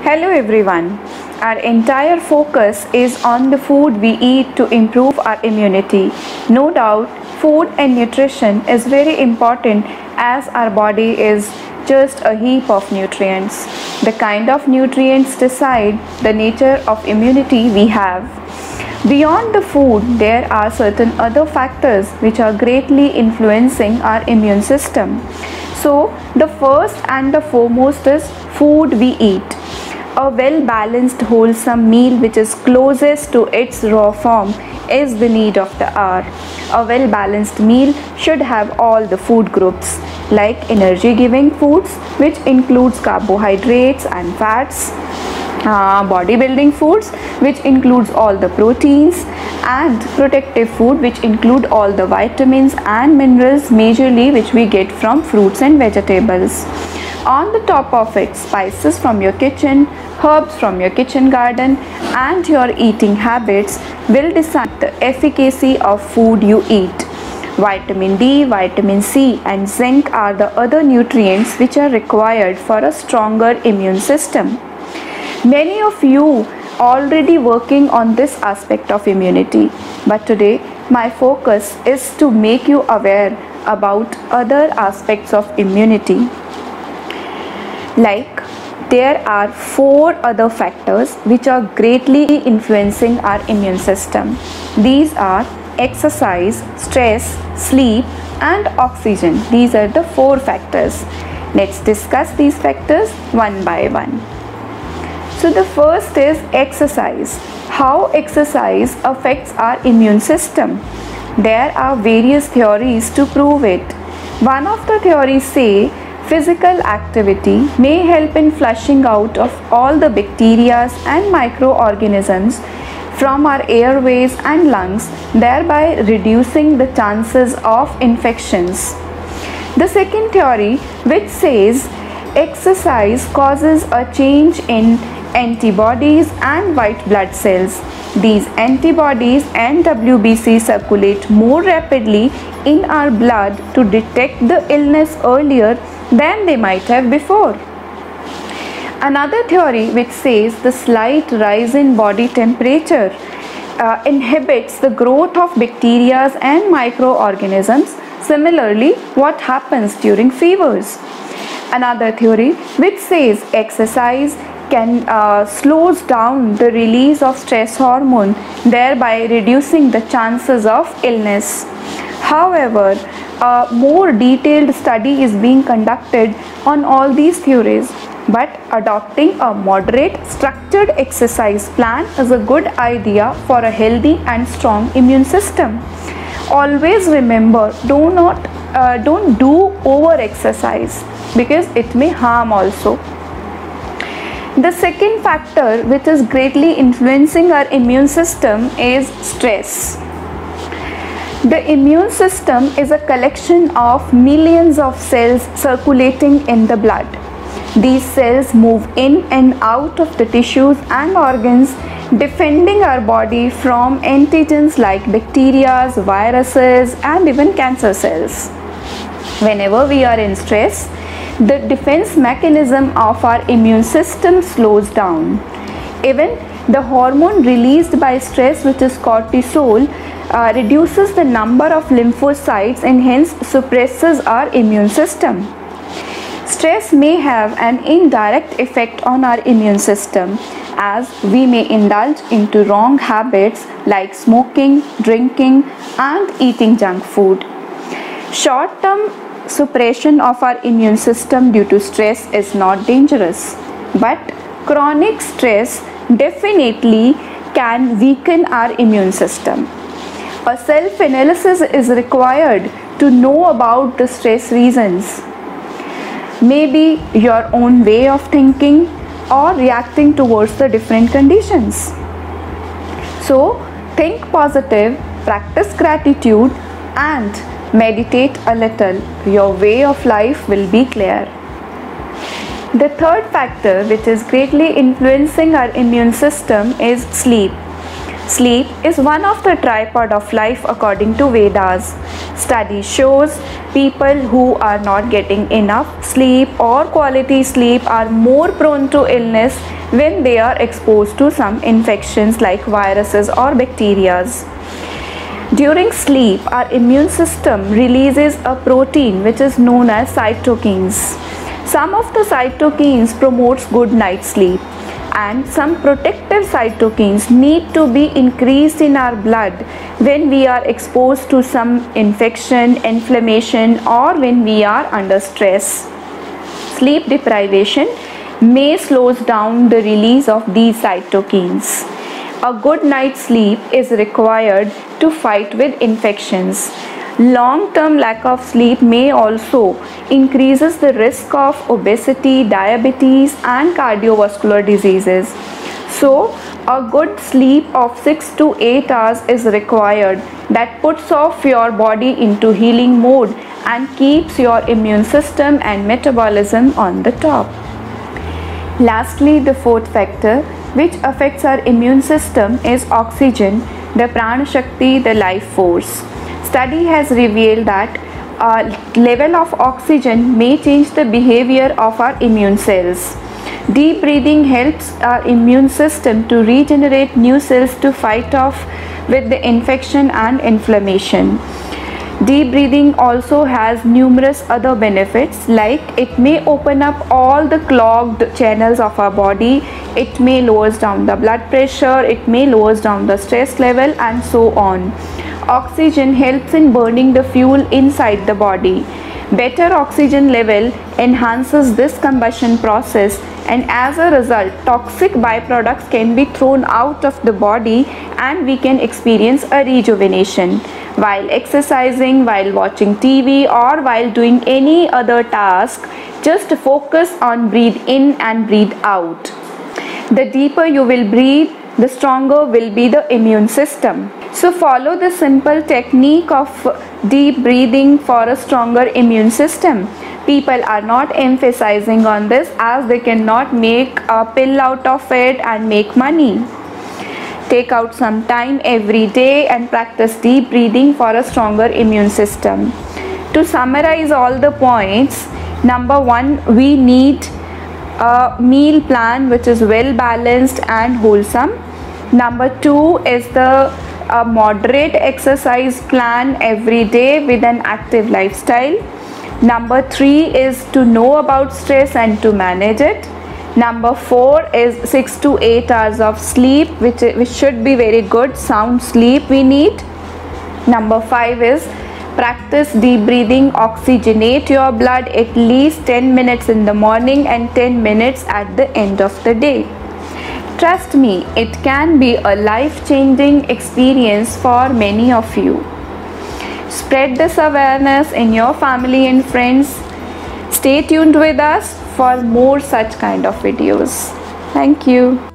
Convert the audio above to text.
Hello everyone. Our entire focus is on the food we eat to improve our immunity. No doubt, food and nutrition is very important as our body is just a heap of nutrients. The kind of nutrients decide the nature of immunity we have. Beyond the food, there are certain other factors which are greatly influencing our immune system. So, the first and the foremost is food we eat. A well-balanced, wholesome meal which is closest to its raw form is the need of the hour. A well-balanced meal should have all the food groups like energy-giving foods which includes carbohydrates and fats, bodybuilding foods which includes all the proteins, and protective food which include all the vitamins and minerals majorly which we get from fruits and vegetables. On the top of it, spices from your kitchen, herbs from your kitchen garden, and your eating habits will decide the efficacy of food you eat. Vitamin D, vitamin C, and zinc are the other nutrients which are required for a stronger immune system. Many of you already working on this aspect of immunity, but today my focus is to make you aware about other aspects of immunity. Like, there are 4 other factors which are greatly influencing our immune system. These are exercise, stress, sleep, and oxygen. These are the 4 factors. Let's discuss these factors one by one. So the first is exercise. How exercise affects our immune system? There are various theories to prove it. One of the theories say physical activity may help in flushing out of all the bacteria and microorganisms from our airways and lungs, thereby reducing the chances of infections. The second theory, which says exercise causes a change in antibodies and white blood cells. These antibodies and WBC circulate more rapidly in our blood to detect the illness earlier than they might have before. Another theory which says the slight rise in body temperature inhibits the growth of bacteria and microorganisms. Similarly, what happens during fevers? Another theory which says exercise can slows down the release of stress hormone, thereby reducing the chances of illness. However, a more detailed study is being conducted on all these theories, but adopting a moderate structured exercise plan is a good idea for a healthy and strong immune system. Always remember, don't do over exercise because it may harm also. The second factor which is greatly influencing our immune system is stress. The immune system is a collection of millions of cells circulating in the blood. These cells move in and out of the tissues and organs, defending our body from antigens like bacteria, viruses, and even cancer cells. Whenever we are in stress, the defense mechanism of our immune system slows down. Even the hormone released by stress, which is cortisol, reduces the number of lymphocytes and hence suppresses our immune system. Stress may have an indirect effect on our immune system as we may indulge into wrong habits like smoking, drinking, and eating junk food. Short-term suppression of our immune system due to stress is not dangerous, but chronic stress definitely can weaken our immune system. A self-analysis is required to know about the stress reasons. Maybe your own way of thinking or reacting towards the different conditions. So, think positive, practice gratitude, and meditate a little. Your way of life will be clear. The third factor which is greatly influencing our immune system is sleep. Sleep is one of the tripod of life according to Vedas. Study shows people who are not getting enough sleep or quality sleep are more prone to illness when they are exposed to some infections like viruses or bacteria. During sleep, our immune system releases a protein which is known as cytokines. Some of the cytokines promotes good night sleep, and some protective cytokines need to be increased in our blood when we are exposed to some infection, inflammation, or when we are under stress. Sleep deprivation may slows down the release of these cytokines. A good night's sleep is required to fight with infections. Long-term lack of sleep may also increases the risk of obesity, diabetes, and cardiovascular diseases. So, a good sleep of 6 to 8 hours is required that puts off your body into healing mode and keeps your immune system and metabolism on the top. Lastly, the fourth factor which affects our immune system is oxygen, the prana shakti, the life force. Study has revealed that a level of oxygen may change the behavior of our immune cells. Deep breathing helps our immune system to regenerate new cells to fight off with the infection and inflammation. Deep breathing also has numerous other benefits, like it may open up all the clogged channels of our body, it may lowers down the blood pressure, it may lowers down the stress level, and so on. Oxygen helps in burning the fuel inside the body. Better oxygen level enhances this combustion process, and as a result toxic byproducts can be thrown out of the body and we can experience a rejuvenation. While exercising, while watching TV, or while doing any other task, just focus on breathe in and breathe out. The deeper you will breathe, the stronger will be the immune system. So follow the simple technique of deep breathing for a stronger immune system. People are not emphasizing on this as they cannot make a pill out of it and make money. Take out some time every day and practice deep breathing for a stronger immune system. To summarize all the points, number one, we need a meal plan which is well balanced and wholesome. Number two is the moderate exercise plan every day with an active lifestyle. Number three is to know about stress and to manage it. Number four is 6 to 8 hours of sleep, which should be very good, sound sleep we need. Number five is practice deep breathing, oxygenate your blood at least 10 minutes in the morning and 10 minutes at the end of the day. Trust me, it can be a life-changing experience for many of you. Spread this awareness in your family and friends. Stay tuned with us for more such kind of videos. Thank you.